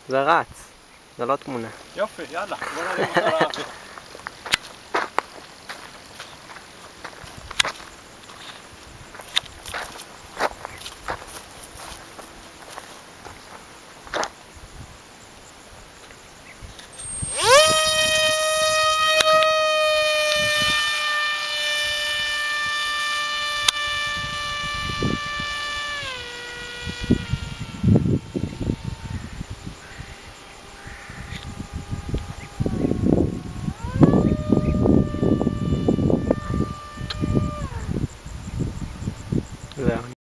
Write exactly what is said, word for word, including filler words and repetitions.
זה רץ, זה לא תמונה. יופי, יאללה, בוא נראה אם אתה רעב.